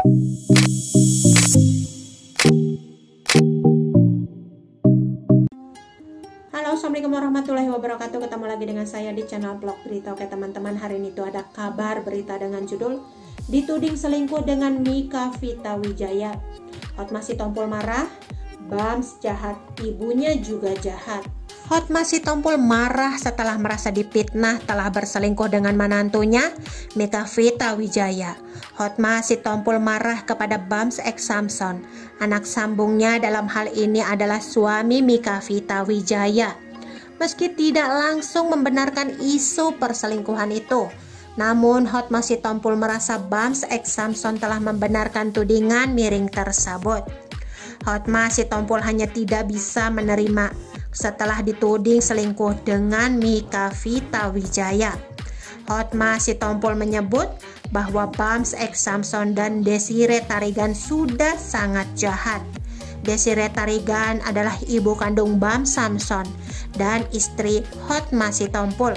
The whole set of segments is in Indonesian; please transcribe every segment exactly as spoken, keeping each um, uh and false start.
Halo, assalamualaikum warahmatullahi wabarakatuh. Ketemu lagi dengan saya di channel Blog Berita. Oke teman-teman, hari ini tuh ada kabar berita dengan judul dituding selingkuh dengan Mika Vita Wijaya. Hotma Sitompul marah, Bams jahat, ibunya juga jahat. Hotma Sitompul marah setelah merasa dipitnah telah berselingkuh dengan menantunya Mika Vita Wijaya. Hotma Sitompul marah kepada Bams X Samson. Anak sambungnya dalam hal ini adalah suami Mika Vita Wijaya. Meski tidak langsung membenarkan isu perselingkuhan itu, namun Hotma Sitompul merasa Bams X Samson telah membenarkan tudingan miring tersebut. Hotma Sitompul hanya tidak bisa menerima setelah dituding selingkuh dengan Mika Vita Wijaya. Hotma Sitompul menyebut bahwa Bams X Samson dan Desiree Tarigan sudah sangat jahat. Desiree Tarigan adalah ibu kandung Bams Samson dan istri Hotma Sitompul.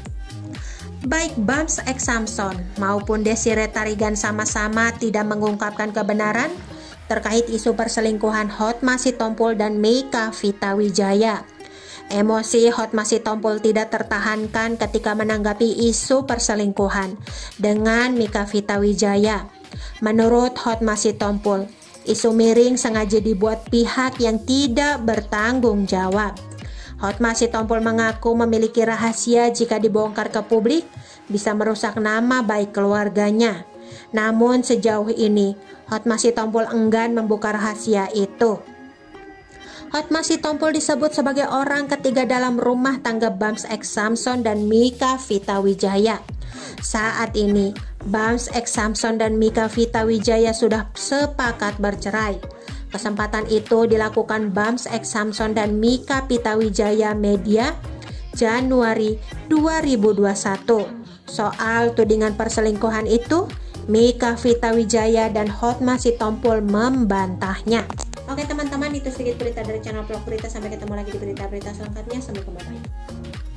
Baik Bams X Samson maupun Desiree Tarigan sama-sama tidak mengungkapkan kebenaran terkait isu perselingkuhan Hotma Sitompul dan Mika Vita Wijaya. Emosi Hotma Sitompul tidak tertahankan ketika menanggapi isu perselingkuhan dengan Mika Vita Wijaya. Menurut Hotma Sitompul, isu miring sengaja dibuat pihak yang tidak bertanggung jawab. Hotma Sitompul mengaku memiliki rahasia jika dibongkar ke publik bisa merusak nama baik keluarganya. Namun sejauh ini Hotma Sitompul enggan membuka rahasia itu. Hotma Sitompul disebut sebagai orang ketiga dalam rumah tangga Bams X Samson dan Mika Vita Wijaya. Saat ini Bams X Samson dan Mika Vita Wijaya sudah sepakat bercerai. Kesempatan itu dilakukan Bams X Samson dan Mika Vita Wijaya Media Januari dua ribu dua puluh satu. Soal tudingan perselingkuhan itu, Mika Vita Wijaya dan Hotma Sitompul membantahnya. Oke teman-teman, itu sedikit berita dari channel Blog Berita. Sampai ketemu lagi di berita-berita selanjutnya. Assalamualaikum warahmatullahi wabarakatuh.